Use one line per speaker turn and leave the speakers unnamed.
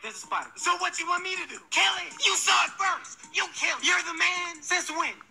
There's a spider.
So what you want me to do? Kill it. You saw it first. You kill it. You're the man. Since when?